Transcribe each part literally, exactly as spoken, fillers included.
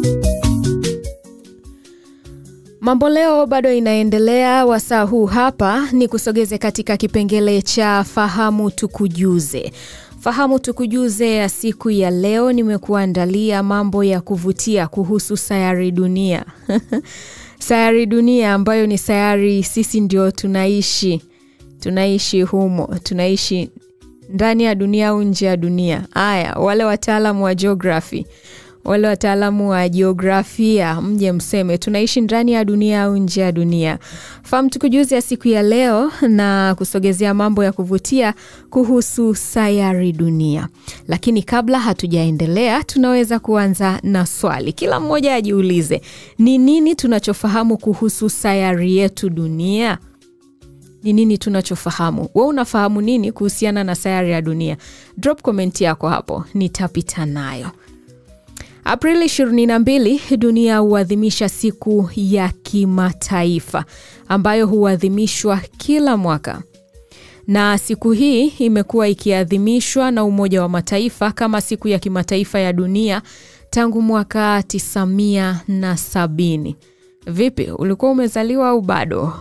Mambo leo bado inaendelea. Wasaa huu hapa ni kusogeze katika kipengele cha fahamu tukujuze. Fahamu tukujuze ya siku ya leo nimekuandalia mambo ya kuvutia kuhusu sayari dunia. Sayari dunia ambayo ni sayari sisi ndio tunaishi. Tunaishi humo, tunaishi ndani ya dunia au nje ya dunia. Aya, wale wataalamu wa geography, wale wataalamu wa jiografia mje mseme tunaishi ndani ya dunia au nje ya dunia. Fahamu tukujuze ya siku ya leo na kusogezea mambo ya kuvutia kuhusu sayari dunia. Lakini kabla hatujaendelea, tunaweza kuanza na swali. Kila mmoja ajiulize, ni nini tunachofahamu kuhusu sayari yetu dunia? Ni nini tunachofahamu? Wewe unafahamu nini kuhusiana na sayari ya dunia? Drop comment yako hapo, nitapita nayo. Aprili ishirini na mbili dunia huadhimisha siku ya kimataifa ambayo huadhimishwa kila mwaka. Na siku hii imekuwa ikiadhimishwa na Umoja wa Mataifa kama siku ya kimataifa ya dunia tangu mwaka tisa mia na sabini. Vipi, ulikuwa umezaliwa au bado?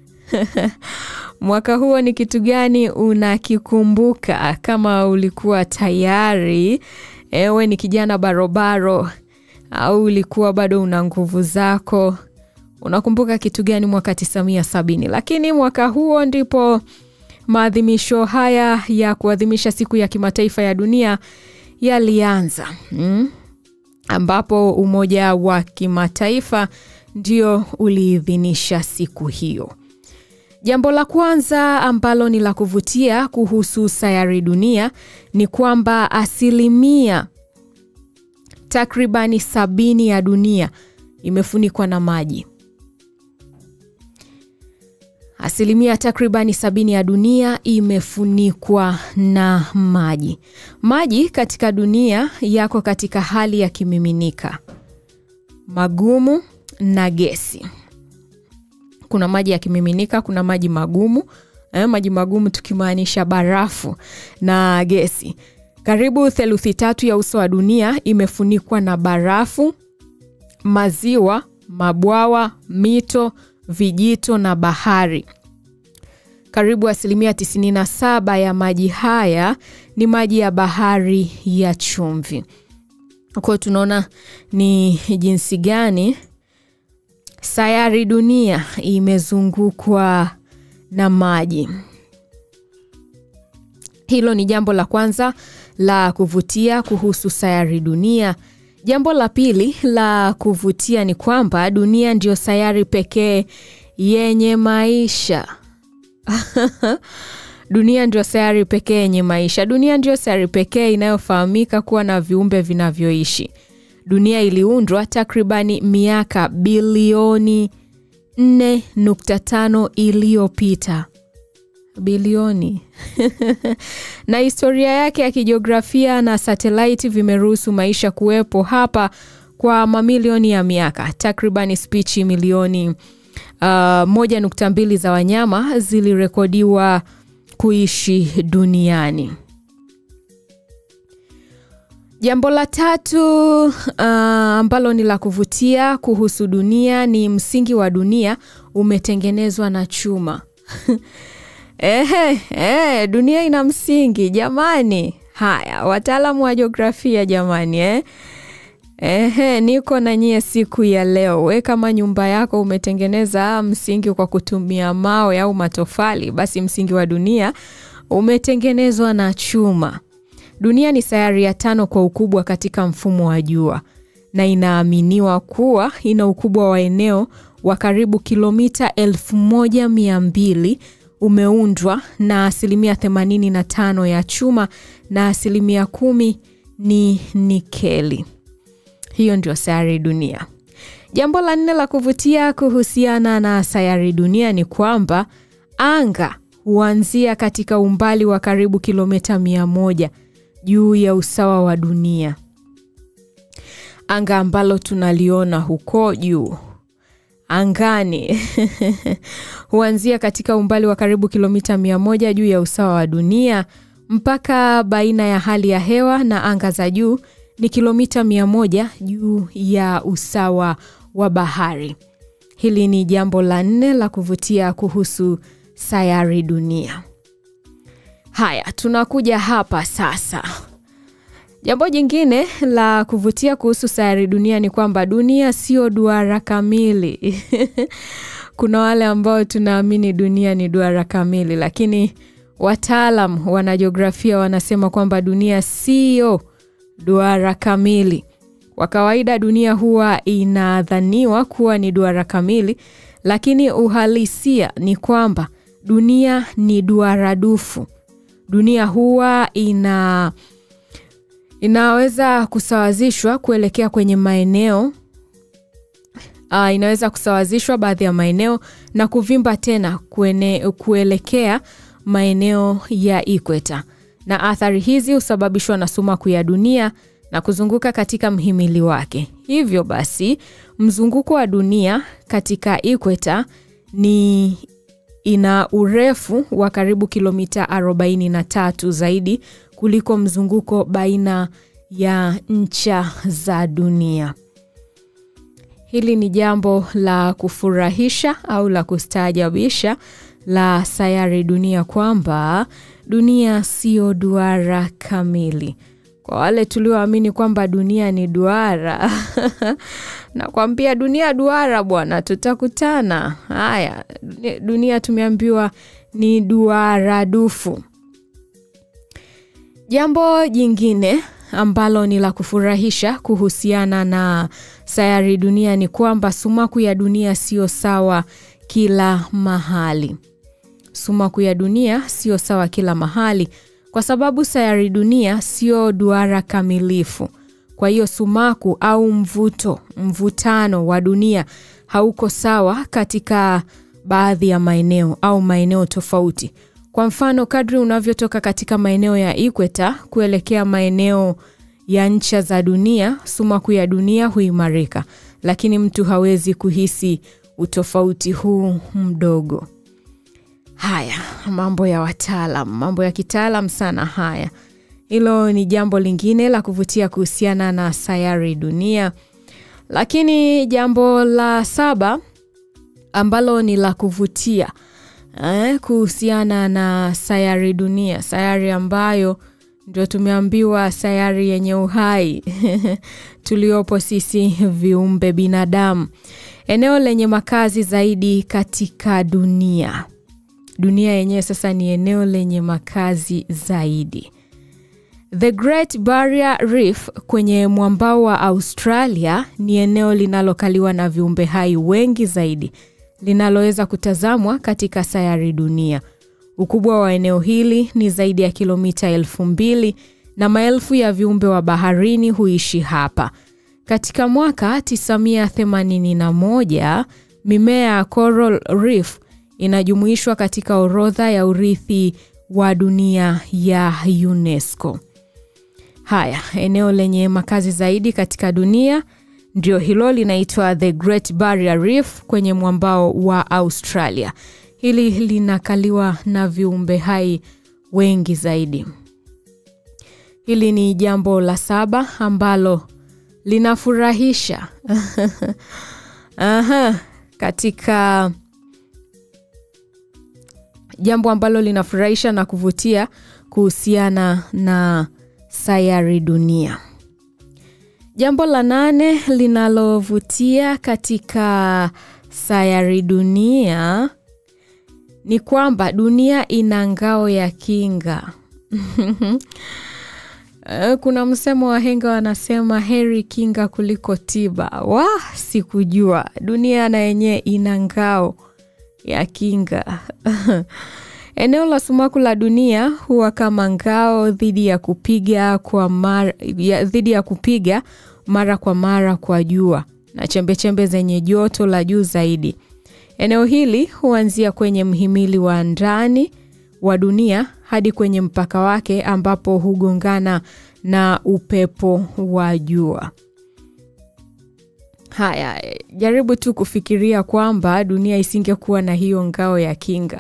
Mwaka huo ni kitu gani unakikumbuka? Kama ulikuwa tayari ewe ni kijana barobaro au ulikuwa bado una nguvu zako, unakumbuka kitu gani mwaka tisa mia na sabini? Lakini mwaka huo ndipo maadhimisho haya ya kuadhimisha siku ya kimataifa ya dunia yalianza, hmm? ambapo Umoja wa Kimataifa ndio uliidhinisha siku hiyo. Jambo la kwanza ambalo ni la kuvutia kuhusu sayari dunia ni kwamba asilimia takribani sabini ya dunia imefunikwa na maji. Asilimia takribani sabini ya dunia imefunikwa na maji. Maji katika dunia yako katika hali ya kimiminika, magumu na gesi. Kuna maji ya kimiminika, kuna maji magumu. Eh, maji magumu tukimaanisha barafu na gesi. Karibu theluthi tatu ya uso wa dunia imefunikwa na barafu, maziwa, mabwawa, mito, vijito na bahari. Karibu asilimia tisini na saba ya maji haya ni maji ya bahari ya chumvi. Kwa tunaona ni jinsi gani sayari dunia imezungukwa na maji. Hilo ni jambo la kwanza la kuvutia kuhusu sayari dunia. Jambo la pili la kuvutia ni kwamba dunia ndio sayari pekee yenye maisha. Dunia ndio sayari pekee yenye maisha. Dunia ndio sayari pekee inayofahamika kuwa na viumbe vinavyoishi. Dunia iliundwa takribani miaka bilioni nne nukta tano iliyopita. Bilioni. Na historia yake ya kijiografia na satellite vimeruhusu maisha kuwepo hapa kwa mamilioni ya miaka. Takribani spichi milioni uh, moja nukta mbili za wanyama zilirekodiwa kuishi duniani. Jambo la tatu uh, ambalo ni la kuvutia kuhusu dunia ni msingi wa dunia umetengenezwa na chuma. Ehe, eh, dunia ina msingi jamani. Haya, wataalamu wa jiografia jamani, eh. Ehe, niko na nyie siku ya leo. We kama nyumba yako umetengeneza msingi kwa kutumia mawe au matofali, basi msingi wa dunia umetengenezwa na chuma. Dunia ni sayari ya tano kwa ukubwa katika mfumo wa jua na inaaminiwa kuwa ina ukubwa wa eneo wa karibu kilomita elfu moja mia mbili. Umeundwa na asilimia themanini na tano ya chuma na asilimia kumi ni nikeli. Hiyo ndio sayari dunia. Jambo la nne la kuvutia kuhusiana na sayari dunia ni kwamba anga huanzia katika umbali wa karibu kilomita mia moja juu ya usawa wa dunia. Anga ambalo tunaliona huko juu angani huanzia katika umbali wa karibu kilomita mia moja juu ya usawa wa dunia. Mpaka baina ya hali ya hewa na anga za juu ni kilomita mia moja juu ya usawa wa bahari. Hili ni jambo la nne la kuvutia kuhusu sayari dunia. Haya, tunakuja hapa sasa. Jambo jingine la kuvutia kuhusu sayari dunia ni kwamba dunia sio duara kamili. Kuna wale ambao tunaamini dunia ni duara kamili, lakini wataalam wanajiografia wanasema kwamba dunia sio duara kamili. Kwa kawaida dunia huwa inadhaniwa kuwa ni duara kamili, lakini uhalisia ni kwamba dunia ni duara dufu. Dunia huwa ina inaweza kusawazishwa kuelekea kwenye maeneo uh, inaweza kusawazishwa baadhi ya maeneo na kuvimba tena kuene, kuelekea maeneo ya ikweta. Na athari hizi husababishwa na sumaku ya dunia na kuzunguka katika mhimili wake. Hivyo basi, mzunguko wa dunia katika ikweta ni ina urefu wa karibu kilomita arobaini na tatu zaidi kuliko mzunguko baina ya ncha za dunia. Hili ni jambo la kufurahisha au la kustaajabisha la sayari dunia kwamba dunia sio duara kamili. Kwa wale tulioamini kwamba dunia ni duara, na kwambia dunia duara bwana, tutakutana. Haya, dunia tumeambiwa ni duara dufu. Jambo jingine ambalo ni la kufurahisha kuhusiana na sayari dunia ni kwamba sumaku ya dunia sio sawa kila mahali. Sumaku ya dunia sio sawa kila mahali kwa sababu sayari dunia sio duara kamilifu. Kwa hiyo sumaku au mvuto, mvutano wa dunia hauko sawa katika baadhi ya maeneo au maeneo tofauti. Kwa mfano, kadri unavyotoka katika maeneo ya ikweta kuelekea maeneo ya ncha za dunia, sumaku ya dunia huimarika, lakini mtu hawezi kuhisi utofauti huu mdogo. Haya, mambo ya wataalam, mambo ya kitaalam sana haya. Hilo ni jambo lingine la kuvutia kuhusiana na sayari dunia. Lakini jambo la saba ambalo ni la kuvutia eh, kuhusiana na sayari dunia, sayari ambayo ndio tumeambiwa sayari yenye uhai tuliopo sisi viumbe binadamu. Eneo lenye makazi zaidi katika dunia. Dunia yenyewe sasa ni eneo lenye makazi zaidi. The Great Barrier Reef kwenye mwambao wa Australia ni eneo linalokaliwa na viumbe hai wengi zaidi, linaloweza kutazamwa katika sayari dunia. Ukubwa wa eneo hili ni zaidi ya kilomita elfu mbili na maelfu ya viumbe wa baharini huishi hapa. Katika mwaka tisa mia themanini na moja, mimea ya Coral Reef inajumuishwa katika orodha ya urithi wa dunia ya UNESCO. Haya, eneo lenye makazi zaidi katika dunia ndio hilo linaitwa The Great Barrier Reef kwenye mwambao wa Australia. Hili linakaliwa na viumbe hai wengi zaidi. Hili ni jambo la saba ambalo linafurahisha. Aha, katika jambo ambalo linafurahisha na kuvutia kuhusiana na sayari dunia. Jambo la nane linalovutia katika sayari dunia ni kwamba dunia ina ngao ya kinga. Kuna msemo wahenga wanasema heri kinga kuliko tiba. Wah, sikujua. Dunia na yenyewe ina ngao ya kinga. Eneo la sumaku la dunia huwa kama ngao dhidi ya kupiga kwa mara ya, dhidi ya kupiga mara kwa mara kwa jua na chembe chembe zenye joto la juu zaidi. Eneo hili huanzia kwenye mhimili wa ndani wa dunia hadi kwenye mpaka wake ambapo hugongana na upepo wa jua. Haya, jaribu tu kufikiria kwamba dunia isingekuwa na hiyo ngao ya kinga.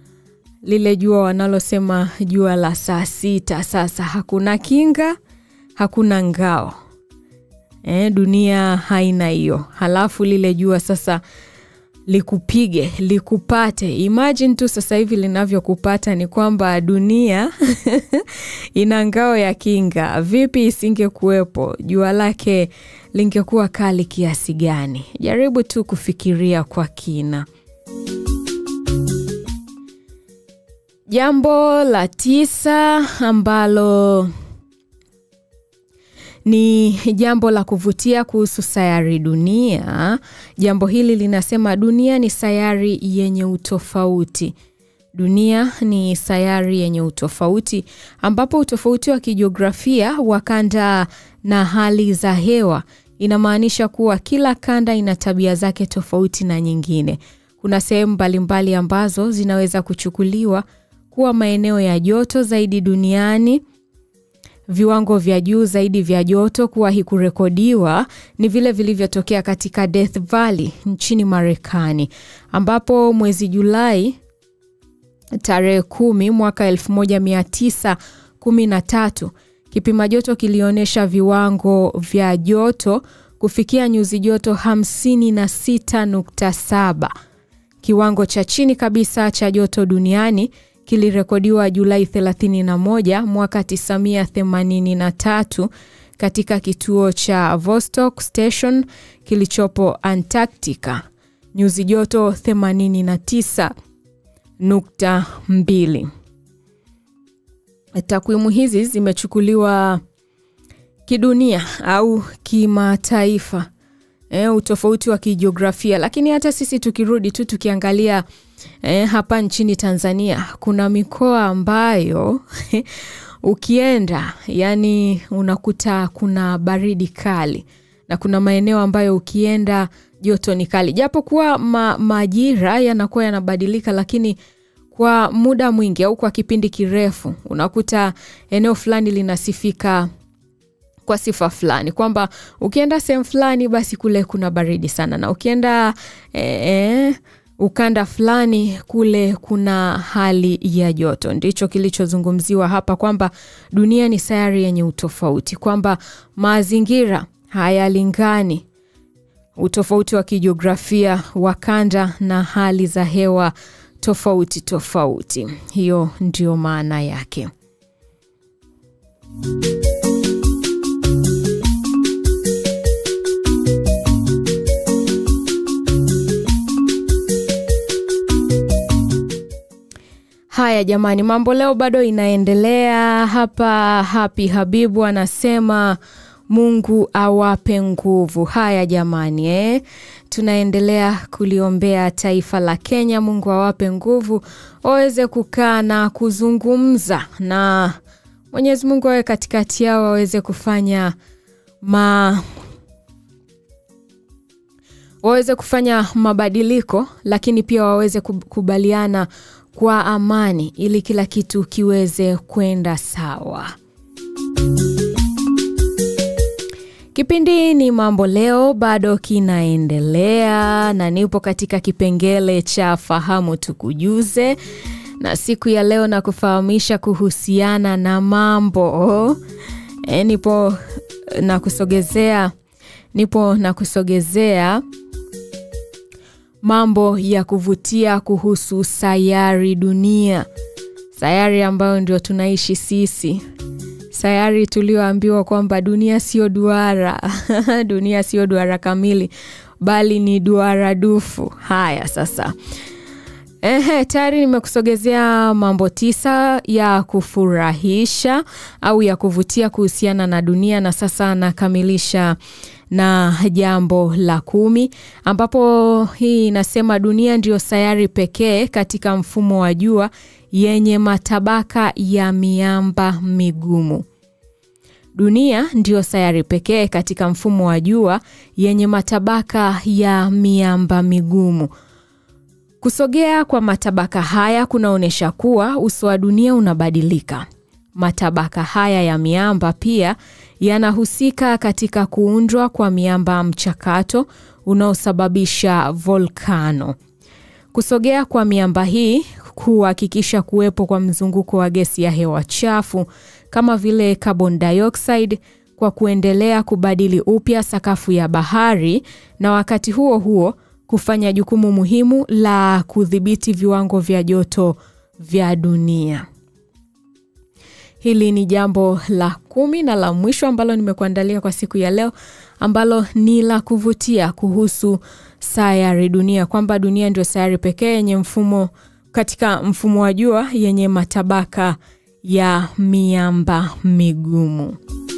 Lile jua wanalosema jua la saa sita, sasa hakuna kinga, hakuna ngao. Eh, dunia haina hiyo. Halafu lile jua sasa likupige, likupate. Imagine tu sasa hivi linavyokupata ni kwamba dunia ina ngao ya kinga. Vipi isingekuwepo? Jua lake lingekuwa kali kiasi gani? Jaribu tu kufikiria kwa kina. Jambo la tisa ambalo ni jambo la kuvutia kuhusu sayari dunia. Jambo hili linasema dunia ni sayari yenye utofauti. Dunia ni sayari yenye utofauti, ambapo utofauti wa kijiografia wa kanda na hali za hewa inamaanisha kuwa kila kanda ina tabia zake tofauti na nyingine. Kuna sehemu mbalimbali ambazo zinaweza kuchukuliwa kuwa maeneo ya joto zaidi duniani. Viwango vya juu zaidi vya joto kuwahi kurekodiwa ni vile vilivyotokea katika Death Valley nchini Marekani, ambapo mwezi Julai tarehe kumi mwaka elfu moja mia tisa kumi na tatu kipima joto kilionyesha viwango vya joto kufikia nyuzi joto hamsini na sita nukta saba. Kiwango cha chini kabisa cha joto duniani kilirekodiwa Julai thelathini na moja mwaka tisa mia themanini na tatu katika kituo cha Vostok Station kilichopo Antarctica, nyuzi joto themanini na tisa nukta mbili. Takwimu hizi zimechukuliwa kidunia au kimataifa. Eh, utofauti wa kijiografia, lakini hata sisi tukirudi tu tukiangalia eh, hapa nchini Tanzania kuna mikoa ambayo ukienda yani unakuta kuna baridi kali, na kuna maeneo ambayo ukienda joto ni kali. Japo kuwa ma, majira yanakuwa yanabadilika, lakini kwa muda mwingi au kwa kipindi kirefu unakuta eneo fulani linasifika kwa sifa fulani, kwamba ukienda sehemu fulani basi kule kuna baridi sana, na ukienda eh, ukanda fulani kule kuna hali ya joto. Ndicho kilichozungumziwa hapa, kwamba dunia ni sayari yenye utofauti, kwamba mazingira hayalingani, utofauti wa kijiografia wa kanda na hali za hewa tofauti tofauti. Hiyo ndio maana yake. Haya jamani, mambo leo bado inaendelea hapa. Happy Habibu anasema Mungu awape nguvu. Haya jamani, eh tunaendelea kuliombea taifa la Kenya. Mungu awape nguvu waweze kukaa na kuzungumza, na Mwenyezi Mungu awe katikati yao, waweze kufanya ma waweze kufanya mabadiliko, lakini pia waweze kubaliana kwa amani ili kila kitu kiweze kwenda sawa. Kipindi ni mambo leo bado kinaendelea, na nipo katika kipengele cha fahamu tukujuze, na siku ya leo na kufahamisha kuhusiana na mambo e, nipo na kusogezea nipo na kusogezea mambo ya kuvutia kuhusu sayari dunia, sayari ambayo ndio tunaishi sisi, sayari tulioambiwa kwamba dunia sio duara dunia sio duara kamili, bali ni duara dufu. Haya sasa, ehe, tayari nimekusogezea mambo tisa ya kufurahisha au ya kuvutia kuhusiana na dunia, na sasa nakamilisha na jambo la kumi, ambapo hii inasema dunia ndio sayari pekee katika mfumo wa jua yenye matabaka ya miamba migumu. Dunia ndio sayari pekee katika mfumo wa jua yenye matabaka ya miamba migumu. Kusogea kwa matabaka haya kunaonesha kuwa uso wa dunia unabadilika. Matabaka haya ya miamba pia yanahusika katika kuundwa kwa miamba mchakato unaosababisha volkano. Kusogea kwa miamba hii kuhakikisha kuwepo kwa mzunguko wa gesi ya hewa chafu kama vile carbon dioxide kwa kuendelea kubadili upya sakafu ya bahari na wakati huo huo kufanya jukumu muhimu la kudhibiti viwango vya joto vya dunia. Hili ni jambo la kumi na la mwisho ambalo nimekuandalia kwa siku ya leo, ambalo ni la kuvutia kuhusu sayari dunia, kwamba dunia ndio sayari pekee yenye mfumo katika mfumo wa jua yenye matabaka ya miamba migumu.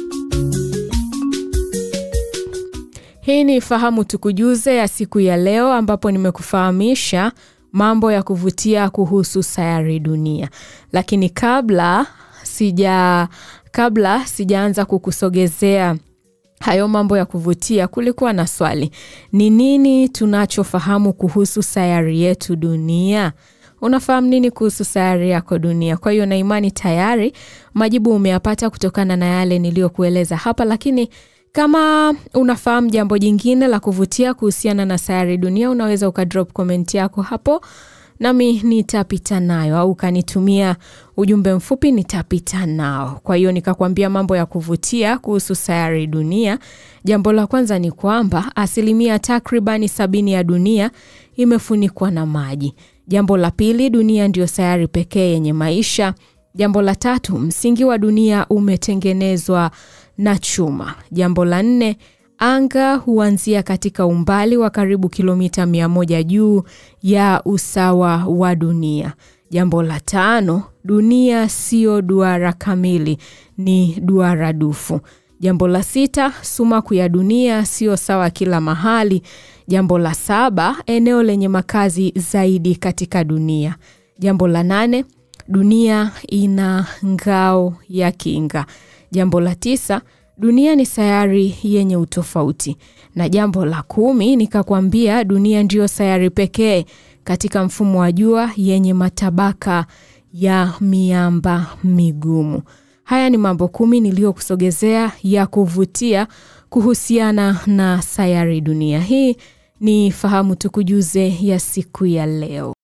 Hii ni Fahamu Tukujuze ya siku ya leo, ambapo nimekufahamisha mambo ya kuvutia kuhusu sayari dunia. Lakini kabla sija kabla sijaanza kukusogezea hayo mambo ya kuvutia, kulikuwa na swali. Ni nini tunachofahamu kuhusu sayari yetu dunia? Unafahamu nini kuhusu sayari yako dunia? Kwa hiyo na imani tayari majibu umeyapata kutokana na yale niliyokueleza hapa, lakini kama unafahamu jambo jingine la kuvutia kuhusiana na sayari dunia, unaweza ukadrop comment yako hapo nami nitapita nayo, au kanitumia ujumbe mfupi nitapita nao. Kwa hiyo nikakwambia mambo ya kuvutia kuhusu sayari dunia. Jambo la kwanza ni kwamba asilimia takribani sabini ya dunia imefunikwa na maji. Jambo la pili, dunia ndio sayari pekee yenye maisha. Jambo la tatu, msingi wa dunia umetengenezwa na chuma. Jambo la nne, anga huanzia katika umbali wa karibu kilomita mia moja juu ya usawa wa dunia. Jambo la tano, dunia sio duara kamili, ni duara dufu. Jambo la sita, sumaku ya dunia sio sawa kila mahali. Jambo la saba, eneo lenye makazi zaidi katika dunia. Jambo la nane, dunia ina ngao ya kinga. Jambo la tisa, dunia ni sayari yenye utofauti. Na jambo la kumi, nikakwambia dunia ndio sayari pekee katika mfumo wa jua yenye matabaka ya miamba migumu. Haya ni mambo kumi niliyokusogezea ya kuvutia kuhusiana na sayari dunia. Hii ni Fahamu Tukujuze ya siku ya leo.